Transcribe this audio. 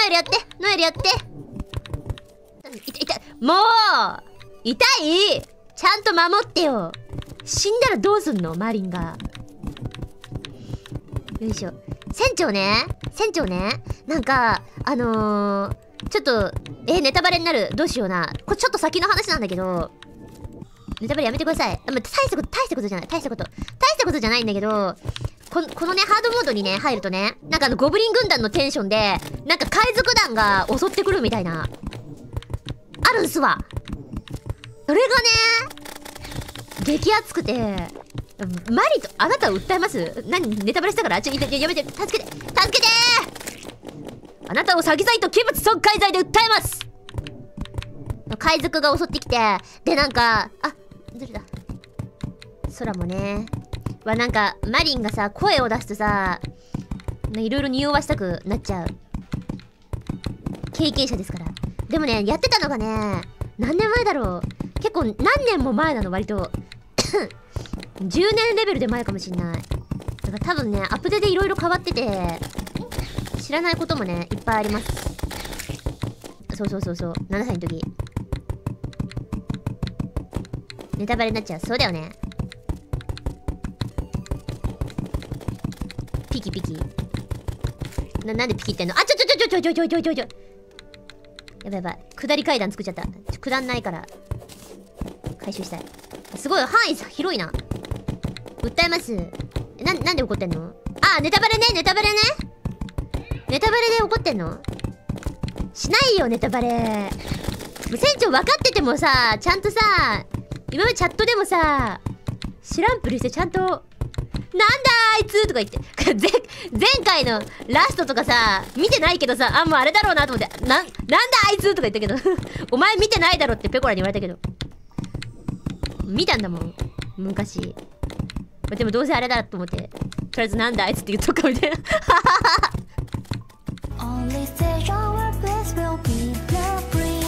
エルやって。ノエルやって。痛い。もう痛い。ちゃんと守ってよ。死んだらどうすんのマリンが。よいしょ。船長ね。なんか、ちょっと、ネタバレになる。どうしような。これちょっと先の話なんだけど、ネタバレやめてください。大したことじゃないんだけど、このね、ハードモードにね、入るとね、なんかゴブリン軍団のテンションで、なんか海賊団が襲ってくるみたいな、あるんすわ。それがね、激アツくて、マリと、あなたを訴えます？何ネタバレしたから？やめて、助けてあなたを詐欺罪と器物損壊罪で訴えます。海賊が襲ってきて、でなんか、どれだ？空もね。なんか、マリンがさ、声を出すとさ、いろいろ匂わしたくなっちゃう。経験者ですから。でもね、やってたのがね、何年前だろう。結構何年も前なの、割と。10年レベルで前かもしんない。だから多分ね、アップデでいろいろ変わってて、知らないこともね、いっぱいあります。そう。7歳の時。ネタバレになっちゃう。そうだよね。ピキ。なんでピキってんの？ちょ。やばい。下り階段作っちゃった。下んないから。回収したい。すごい、範囲広いな。訴えます。なんで怒ってんの？ネタバレで怒ってんの？しないよ、ネタバレ。もう船長分かっててもさ、ちゃんとさ、今までチャットでもさ、知らんぷりしてちゃんと、なんだあいつとか言って。前回のラストとかさ、見てないけどさ、もうあれだろうなと思って、なんだあいつとか言ったけど、お前見てないだろってペコラに言われたけど。見たんだもん、昔。でもどうせあれだと思って、とりあえずなんだあいつって言っとくかみたいな。Only stage our bliss will be the free